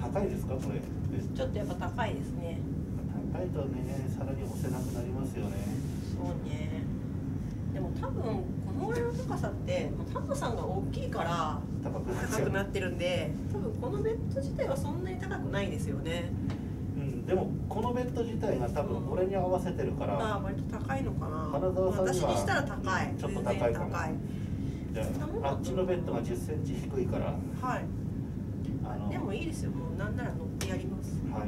高いですかこれ？ ちょっとやっぱ高いですね。 高いとね、さらに押せなくなりますよね。 そうね。でも多分このぐらいの高さってタコさんが大きいから高くなってるんで、多分このベッド自体はそんなに高くないですよね。 うん、でもこのベッド自体が多分俺に合わせてるから、 ああ割と高いのかな。 花澤さんには私にしたら高い、 ちょっと高いかも。じゃああっちのベッドが10センチ低いから、 はい。でもいいですよ。もうなんなら乗ってやります。 はい。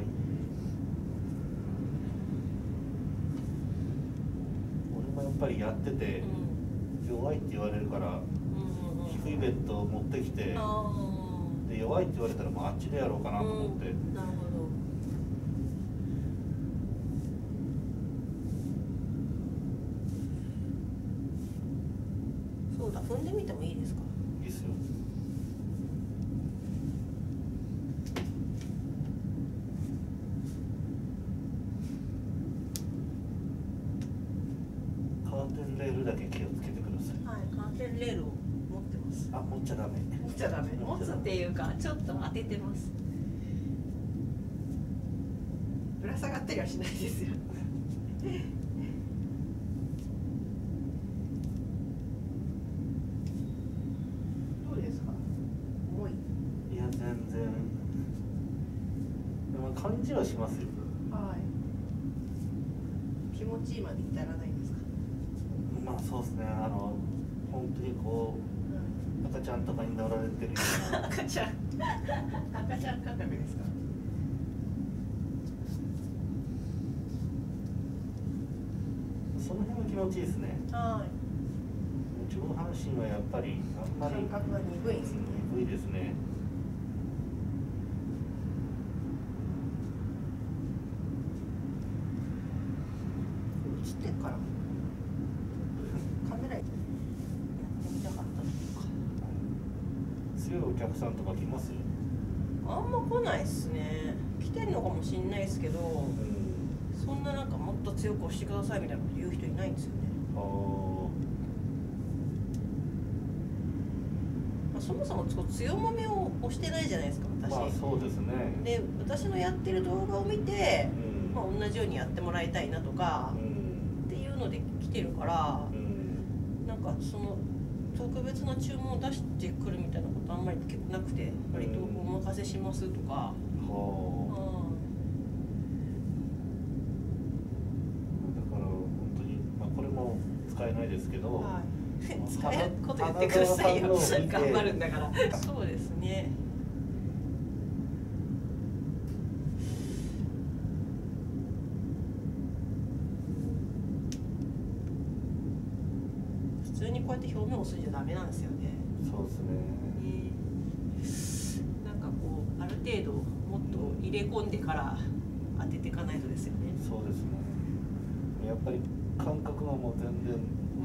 俺もやっぱりやってて、弱いって言われるから、低いベッドを持ってきて、で弱いって言われたらもうあっちでやろうかなと思って。 なるほど。そうだ、踏んでみてもいいですか？ いいっすよ。カーテンレールだけ気をつけてください。 はい、カーテンレールを持ってます。 あ、持っちゃダメ。 持っちゃダメ。持つっていうか、ちょっと当ててます。ぶら下がったりはしないですよ。どうですか？重い？ いや、全然。でも感じはしますよ。 はい。気持ちいいまで至らないですか？ まあそうですね。本当にこう赤ちゃんとかに乗られてるような。 赤ちゃん感覚ですか？ その辺は気持ちいいですね。 はい。 上半身はやっぱりあんまり感覚が鈍いですね。 鈍いですね。 映ってるからカメラやってみたかったのか。 強いお客さんとか来ます？ あんま来ないっすね。来てんのかもしんないですけど、そんななんかもっと強く押してくださいみたいなこと言う人いないんですよね。まあ、そもそも強めを押してないじゃないですか私。 まあそうですね。 で私のやってる動画を見て、まあ、同じようにやってもらいたいなとか、っていうので来てるから、なんかその特別な注文を出してくるみたいなことあんまり結構なくて、割とお任せしますとか。だから本当に、まあ、これも使えないですけど、 はい、使えること言ってくださいよ。頑張るんだから。そうですね。普通にこうやって表面を押すんじゃダメなんですよね。 そうですね。 なんかこうある程度もっと入れ込んでから当てていかないとですよね。 そうですね。やっぱり感覚がもう全然。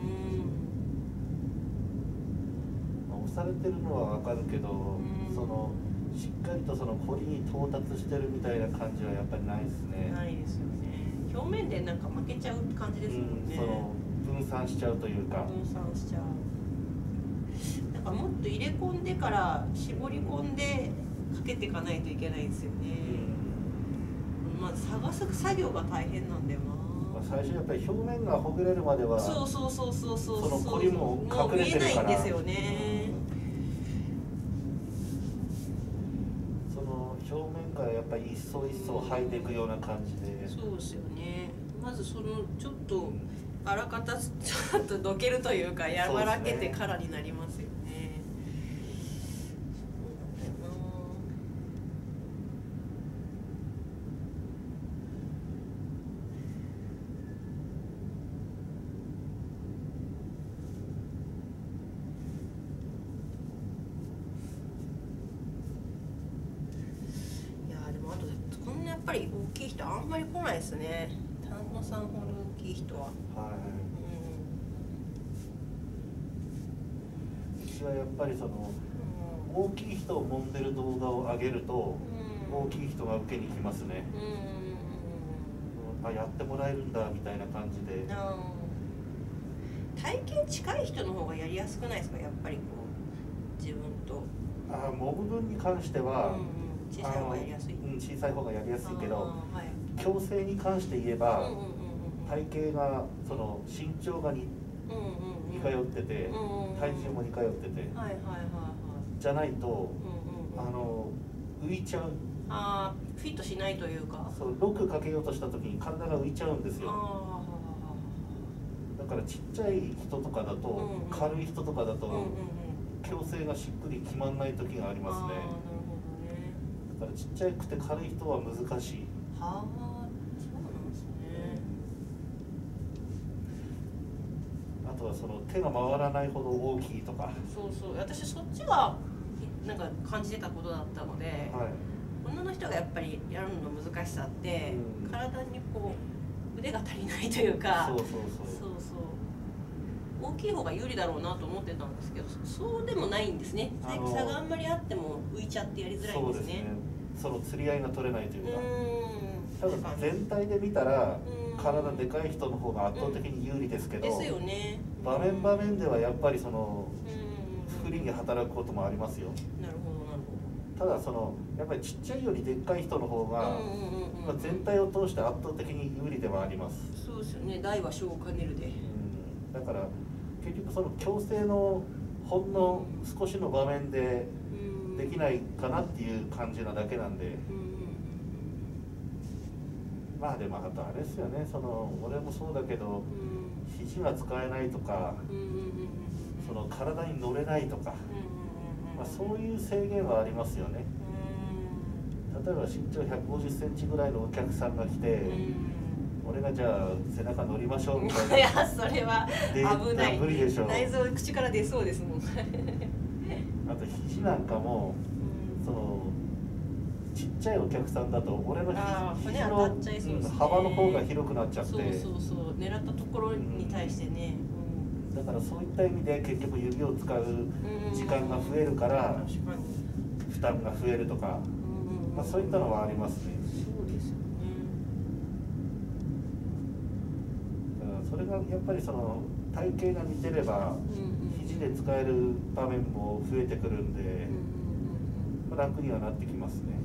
押されてるのはわかるけど、そのしっかりとそのコリに到達してるみたいな感じはやっぱりないですね。 ないですよね。表面でなんか負けちゃう感じですもんね。 その分散しちゃうというか。 分散しちゃう。なんかもっと入れ込んでから絞り込んでかけていかないといけないんですよね。まあ探す作業が大変なんだよな。 最初やっぱり表面がほぐれるまではそのコリも隠れてるから、 見えないんですよね。 その表面からやっぱり一層一層剥いでいくような感じで。 そうですよね。まずそのちょっとあらかたちょっとどけるというか和らけてからになりますよね。やっぱり大きい人あんまり来ないですね。丹野さんほど大きい人は。はい。 うちはやっぱりその、大きい人を揉んでる動画を上げると、大きい人が受けに来ますね。あ、やってもらえるんだみたいな感じで。 体型近い人の方がやりやすくないですか、やっぱりこう自分と。 揉む分に関しては、 小さい方がやりやすい。 小さい方がやりやすいけど、 はい、 矯正に関して言えば、体型がその身長が似通ってて、体重も似通ってて、じゃないと浮いちゃう。 フィットしないというか、 そうロックかけようとした時に体が浮いちゃうんですよ。だからちっちゃい人とかだと、軽い人とかだと矯正がしっくり決まんない時がありますね。だからちっちゃくて軽い人は難しい。 はあ、そうなんですね。 あとはその手が回らないほど大きいとか。 そうそう、私そっちがなんか感じてたことだったので、はい、女の人がやっぱりやるのの難しさって、体にこう腕が足りないというか、そう大きい方が有利だろうなと思ってたんですけど、そうでもないんですね。差があんまりあっても浮いちゃってやりづらいんですね。そうですね。 その釣り合いが取れないというか。ただ全体で見たら体でかい人の方が圧倒的に有利ですけど、 ですよね。 場面場面ではやっぱりその不利に働くこともありますよ。 なるほどなるほど。 ただそのやっぱりちっちゃいよりでっかい人の方が全体を通して圧倒的に有利ではあります。 そうですよね。大は小を兼ねるで。 だから結局その矯正のほんの少しの場面でできないかなっていう感じなだけなんで。まあでもあとあれですよね、その俺もそうだけど、肘が使えないとか、その体に乗れないとか、まあ、そういう制限はありますよね。例えば身長150センチぐらいのお客さんが来て、俺がじゃあ背中乗りましょうみたいな。 いやそれは危ない。 無理でしょ。 内臓口から出そうですもん。 あと肘なんかもそのちっちゃいお客さんだと俺の肘の幅の方が広くなっちゃって、そう狙ったところに対してね、 だからそういった意味で結局指を使う時間が増えるから負担が増えるとか、まあ、そういったのはありますね。 そうですよね。 それがやっぱりその体型が似てれば肘で使える場面も増えてくるんで、楽にはなってきますね。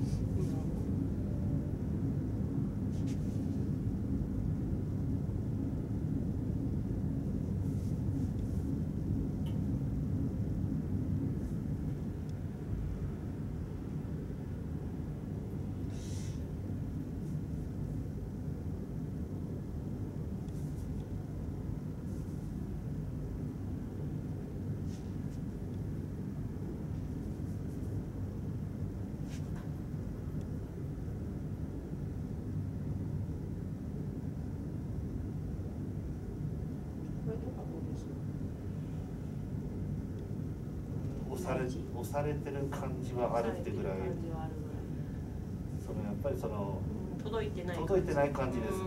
押されてる感じはあるってぐらい、そのやっぱりその届いてない感じですね。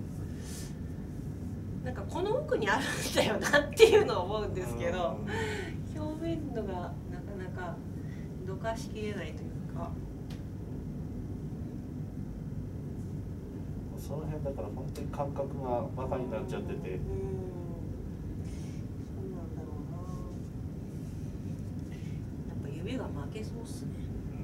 なんかこの奥にあるんだよなっていうのを思うんですけど、表面度がなかなかどかしきれないというか、 その辺だから本当に感覚がバカになっちゃってて。 指が負けそうっすね。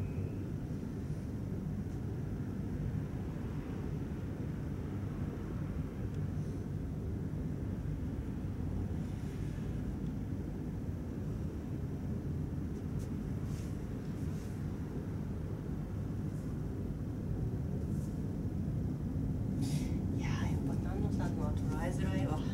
いややっぱ丹野さんのは捉えづらいわ。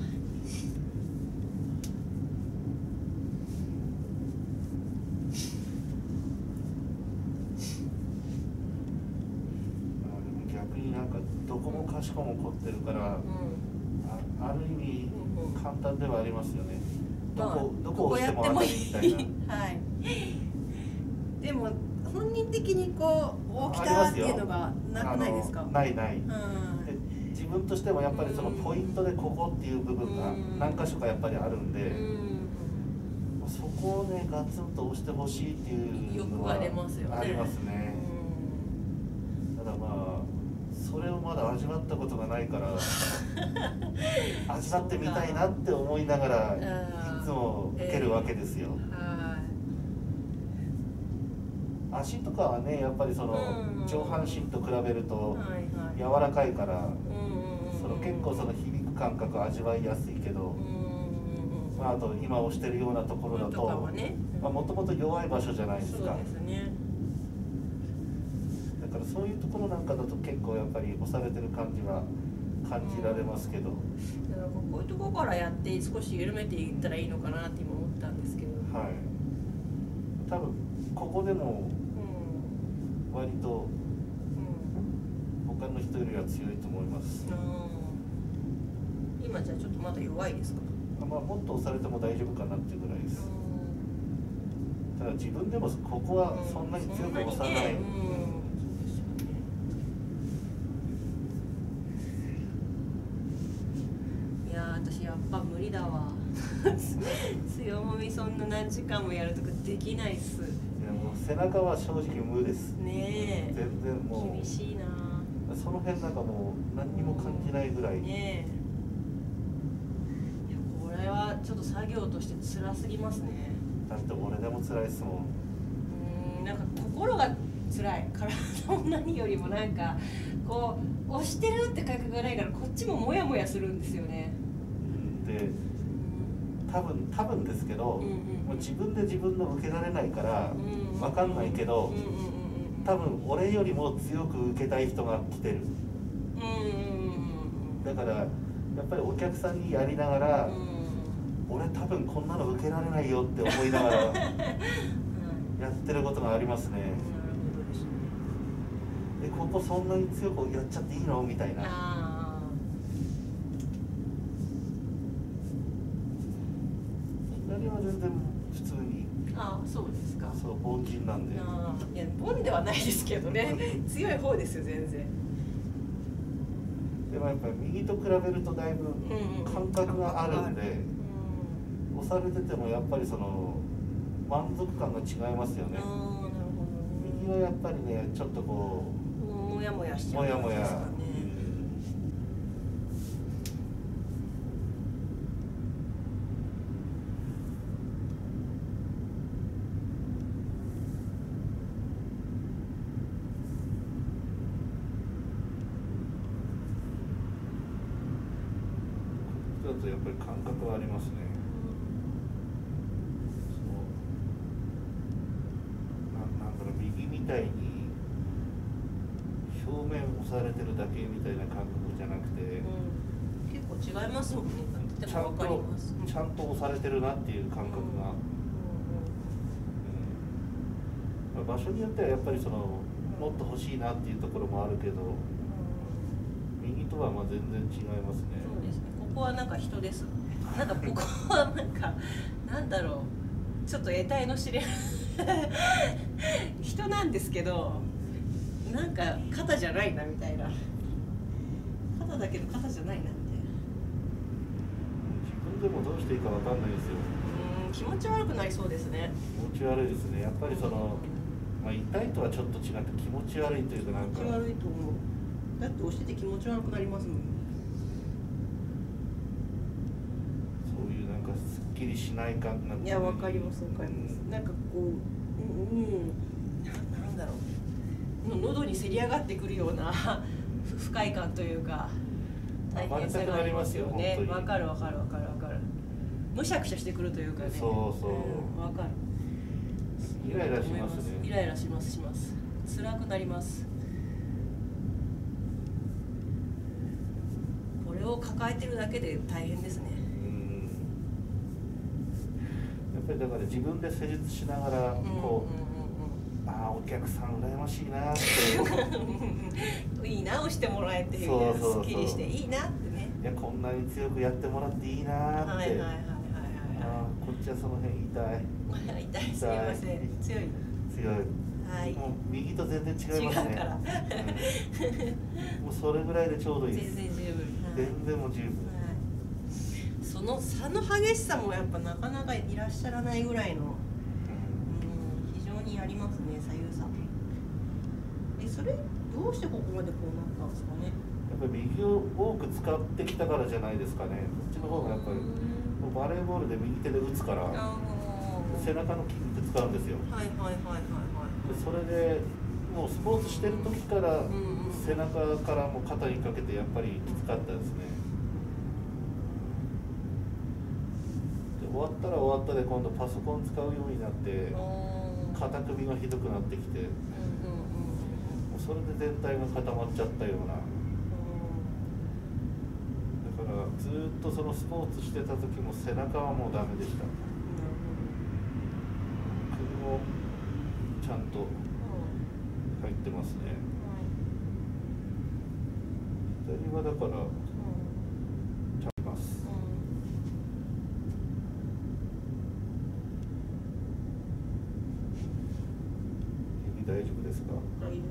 どこもかしこも凝ってるから、ある意味簡単ではありますよね。どこを押しても当たりみたいな。はい。 でも本人的にこう大きさっていうのがなくないですか？ ない。で自分としてもやっぱりそのポイントでここっていう部分が何箇所かやっぱりあるんで、そこをねガツンと押してほしいっていうのはありますね。ただまあそれをまだ味わったことがないから味わってみたいなって思いながらいつも受けるわけですよ。あ足とかはねやっぱりその上半身と比べると柔らかいから、その結構その響く感覚味わいやすいけど、まあ、あと今押してるようなところだともともと弱い場所じゃないですか。 そうですね。 だからそういうところなんかだと結構やっぱり押されてる感じは感じられますけど、 だからこういうところからやって少し緩めていったらいいのかなって今思ったんですけど、 はい、多分ここでも割と他の人よりは強いと思います。 今じゃあちょっとまだ弱いですか？ まあ、もっと押されても大丈夫かなっていうぐらいです。ただ自分でもここはそんなに強く押さない。 いや私やっぱ無理だわ強もみそんな何時間もやるとかできないっす。 いやもう背中は正直無ですねえ。 全然もう厳しいな。 その辺なんかもう何にも感じないぐらい。 ねえ。これはちょっと作業として辛すぎますね。 だって俺でも辛いっすもん。 なんか心が辛い。体も何よりもなんかこう押してるって感覚がないからこっちもモヤモヤするんですよね。 で多分ですけど、もう自分で自分の受けられないから分かんないけど、多分俺よりも強く受けたい人が来てる。だからやっぱりお客さんにやりながら、俺多分こんなの受けられないよって思いながらやってることがありますね。ここそんなに強くやっちゃっていいのみたいな。左は全然普通に。 ああ、そうですか。 そう、凡人なんで。 いや、凡ではないですけどね強い方ですよ全然。 でもやっぱり右と比べるとだいぶ感覚があるんで、押されててもやっぱりその満足感が違いますよね。 なるほどね。 右はやっぱりねちょっとこうもやもやしちゃうんですかね。 もやもや。だとやっぱり感覚はありますね。なんだろう、右みたいに表面押されてるだけみたいな感覚じゃなくて、 結構違いますもんね。 ちゃんと押されてるなっていう感覚が、場所によってはやっぱりそのもっと欲しいなっていうところもあるけど、右とはまあ全然違いますね。 そうですね。ここはなんか人です。なんかここはなんかなんだろう、ちょっと得体の知れない人なんですけど、なんか肩じゃないなみたいな。肩だけど肩じゃないなみたいな。 自分でもどうしていいかわかんないですよ。 気持ち悪くなりそうですね。 気持ち悪いですね。やっぱりその、まあ、痛いとはちょっと違って気持ち悪いというか、なんか気持ち悪いと思う。だって押してて気持ち悪くなりますもん。 そういうなんかすっきりしない感じ。 いや、わかりますわかります。なんかこう、なんだろう、喉にせり上がってくるような不快感というか大変さがありますよね。わかるわかるわかるわかる。むしゃくしゃしてくるというかね。 そうそう。 わかる。 イライラしますね。 イライラしますします。辛くなります。これを抱えてるだけで大変ですね。 やっぱりだから自分で施術しながらこう、ああお客さん羨ましいなっていいな押してもらえて、すっきりしていいなってね。 いやこんなに強くやってもらっていいなって。こっちはその辺痛い。 痛い、すみません。強い。 強い。はい。もう右と全然違いますね。違うから。もうそれぐらいでちょうどいいです。 全然十分。 全然もう十分。 その差の激しさもやっぱなかなかいらっしゃらないぐらいの、非常にありますね、左右差。それどうしてここまでこうなったんですかね。 やっぱり右を多く使ってきたからじゃないですかね。こっちの方がやっぱりバレーボールで右手で打つから背中の筋肉使うんですよ。 はいはいはいはいはい。 それでもうスポーツしてる時から背中からも肩にかけてやっぱりきつかったですね。で終わったら終わったで今度パソコン使うようになって肩首がひどくなってきて、それで全体が固まっちゃったような。だからずっとそのスポーツしてた時も背中はもうダメでした。首もちゃんと入ってますね。左はだからちゃんとます。大丈夫ですか？大丈夫です。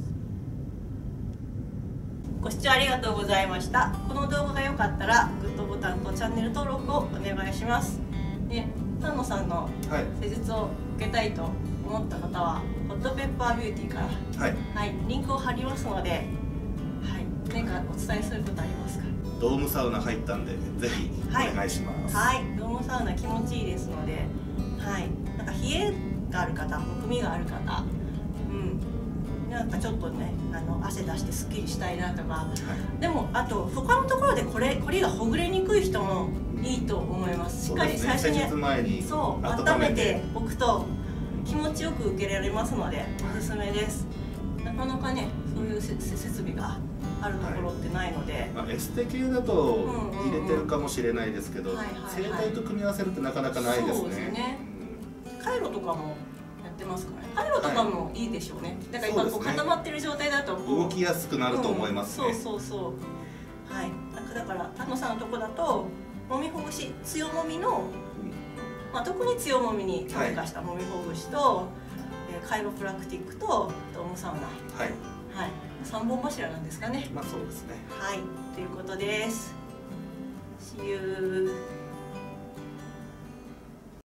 ご視聴ありがとうございました。この動画が良かったらグッドボタンとチャンネル登録をお願いします。で、丹野さんの施術を受けたいと思った方は、ホットペッパービューティーから、リンクを貼りますので、何かお伝えすることありますか？ ドームサウナ入ったんで、ぜひお願いします。 ドームサウナ気持ちいいですので、なんか冷えがある方、むくみがある方、なんかちょっとね、汗出してすっきりしたいなとか、でもあと他のところでこりがほぐれにくい人もいいと思います。しっかり最初に温めておくと気持ちよく受けられますのでおすすめです。なかなかね、そういう設備があるところってないので、 エステ系だと入れてるかもしれないですけど、整体と組み合わせるってなかなかないですね。 カイロとかもやってますからね。カイロとかもいいでしょうね。だから今こう固まってる状態だと動きやすくなると思いますね。 だから丹野さんのとこだともみほぐし、強もみの、特に強もみに特化したもみほぐしと、カイロプラクティックとドームサウナ、3本柱なんですかね。 そうですね。 ということです。See you.